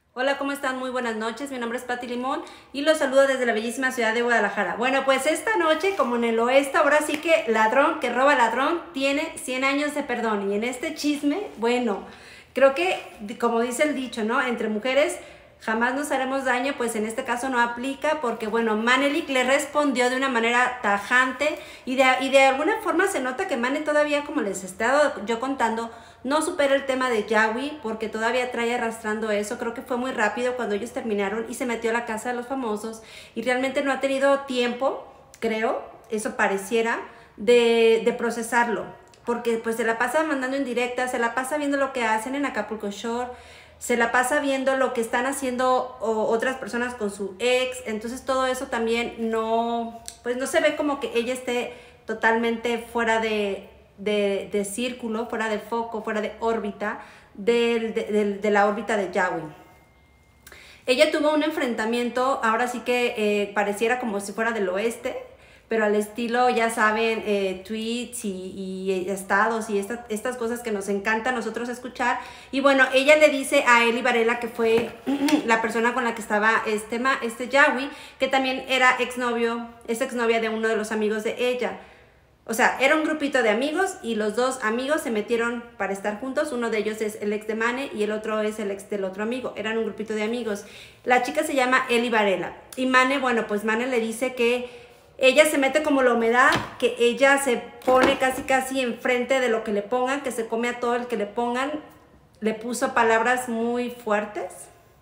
Hola, ¿cómo están? Muy buenas noches. Mi nombre es Pati Limón y los saludo desde la bellísima ciudad de Guadalajara. Bueno, pues esta noche, como en el oeste, ahora sí que ladrón que roba ladrón tiene 100 años de perdón. Y en este chisme, bueno, creo que, como dice el dicho, ¿no? Entre mujeres jamás nos haremos daño, pues en este caso no aplica porque, bueno, Manelik le respondió de una manera tajante y de alguna forma se nota que Mane todavía, como les he estado yo contando, no supera el tema de Yawi porque todavía trae arrastrando eso. Creo que fue muy rápido cuando ellos terminaron y se metió a la casa de los famosos y realmente no ha tenido tiempo, creo, eso pareciera, de procesarlo. Porque pues se la pasa mandando indirectas, se la pasa viendo lo que hacen en Acapulco Shore, se la pasa viendo lo que están haciendo otras personas con su ex. Entonces todo eso también no, pues no se ve como que ella esté totalmente fuera de círculo, fuera de foco, fuera de órbita de la órbita de Yawi. Ella tuvo un enfrentamiento, ahora sí que pareciera como si fuera del oeste, pero al estilo, ya saben, tweets y estados y estas cosas que nos encanta a nosotros escuchar. Y bueno, ella le dice a Eli Varela, que fue la persona con la que estaba este Yawi, que también era es exnovia de uno de los amigos de ella. O sea, era un grupito de amigos y los dos amigos se metieron para estar juntos. Uno de ellos es el ex de Mane y el otro es el ex del otro amigo. Eran un grupito de amigos. La chica se llama Eli Varela. Y Mane, bueno, pues Mane le dice que ella se mete como la humedad, que ella se pone casi enfrente de lo que le pongan, que se come a todo el que le pongan. Le puso palabras muy fuertes.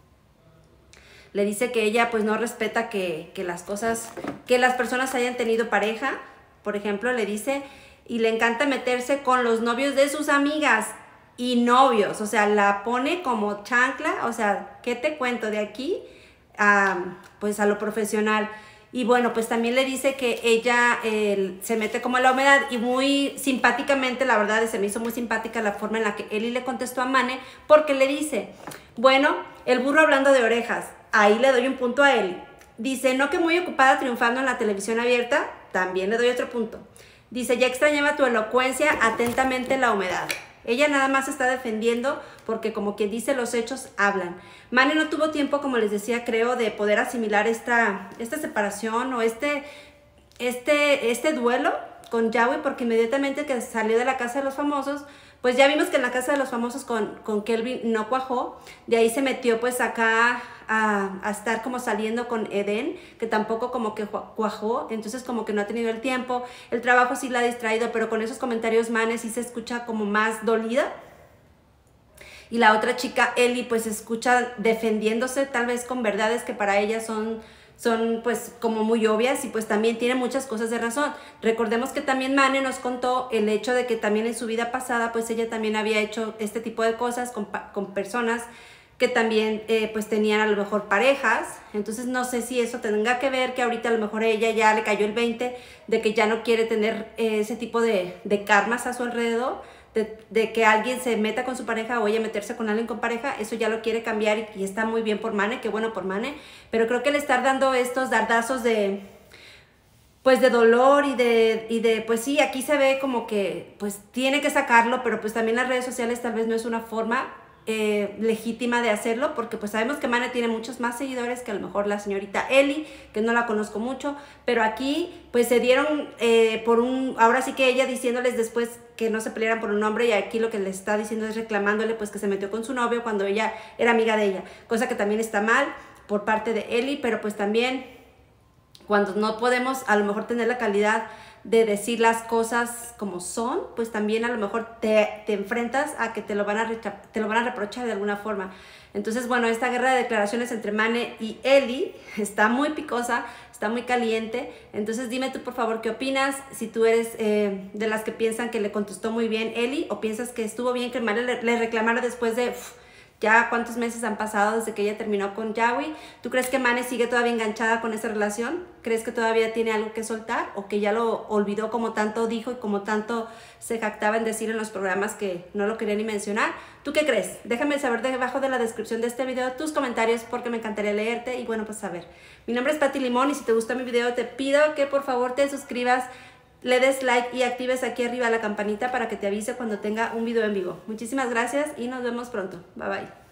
Le dice que ella pues no respeta que las personas hayan tenido pareja. Por ejemplo, le dice, y le encanta meterse con los novios de sus amigas y novios. O sea, la pone como chancla. O sea, ¿qué te cuento? De aquí pues a lo profesional. Y bueno, pues también le dice que ella se mete como a la humedad y muy simpáticamente, la verdad, se me hizo muy simpática la forma en la que Eli le contestó a Mane, porque le dice, bueno, el burro hablando de orejas, ahí le doy un punto a Eli. Dice, no que muy ocupada triunfando en la televisión abierta, también le doy otro punto. Dice, ya extrañaba tu elocuencia, atentamente la humedad. Ella nada más está defendiendo porque, como quien dice, los hechos hablan. Mane no tuvo tiempo, como les decía, creo, de poder asimilar esta separación o este duelo con Yawi, porque inmediatamente que salió de la casa de los famosos, pues ya vimos que en la casa de los famosos con Kelvin no cuajó. De ahí se metió pues acá a estar como saliendo con Eden, que tampoco como que cuajó. Entonces como que no ha tenido el tiempo. El trabajo sí la ha distraído, pero con esos comentarios Mane sí se escucha como más dolida. Y la otra chica, Eli, pues se escucha defendiéndose tal vez con verdades que para ella son pues como muy obvias y pues también tiene muchas cosas de razón. Recordemos que también Mane nos contó el hecho de que también en su vida pasada pues ella también había hecho este tipo de cosas con personas que también pues tenían a lo mejor parejas. Entonces no sé si eso tenga que ver que ahorita a lo mejor a ella ya le cayó el 20 de que ya no quiere tener ese tipo de karmas a su alrededor. De que alguien se meta con su pareja o ella meterse con alguien con pareja, eso ya lo quiere cambiar y está muy bien por Mane, qué bueno por Mane, pero creo que el estar dando estos dardazos pues de dolor y de pues sí, aquí se ve como que pues tiene que sacarlo, pero pues también las redes sociales tal vez no es una forma legítima de hacerlo, porque pues sabemos que Mane tiene muchos más seguidores que a lo mejor la señorita Eli, que no la conozco mucho, pero aquí pues se dieron ahora sí que ella diciéndoles después que no se pelearan por un hombre, y aquí lo que le está diciendo es reclamándole pues que se metió con su novio cuando ella era amiga de ella, cosa que también está mal por parte de Eli, pero pues también cuando no podemos a lo mejor tener la calidad de decir las cosas como son, pues también a lo mejor te enfrentas a que te lo van a reprochar de alguna forma. Entonces, bueno, esta guerra de declaraciones entre Mane y Eli está muy picosa, está muy caliente. Entonces, dime tú, por favor, ¿qué opinas? Si tú eres de las que piensan que le contestó muy bien Eli, o piensas que estuvo bien que Mane le reclamara después de ya cuántos meses han pasado desde que ella terminó con Yawi. ¿Tú crees que Mane sigue todavía enganchada con esa relación? ¿Crees que todavía tiene algo que soltar o que ya lo olvidó, como tanto dijo y como tanto se jactaba en decir en los programas que no lo quería ni mencionar? ¿Tú qué crees? Déjame saber debajo de la descripción de este video tus comentarios, porque me encantaría leerte. Y bueno, pues a ver, mi nombre es Pati Limón y si te gustó mi video te pido que por favor te suscribas, le des like y actives aquí arriba la campanita para que te avise cuando tenga un video en vivo. Muchísimas gracias y nos vemos pronto. Bye bye.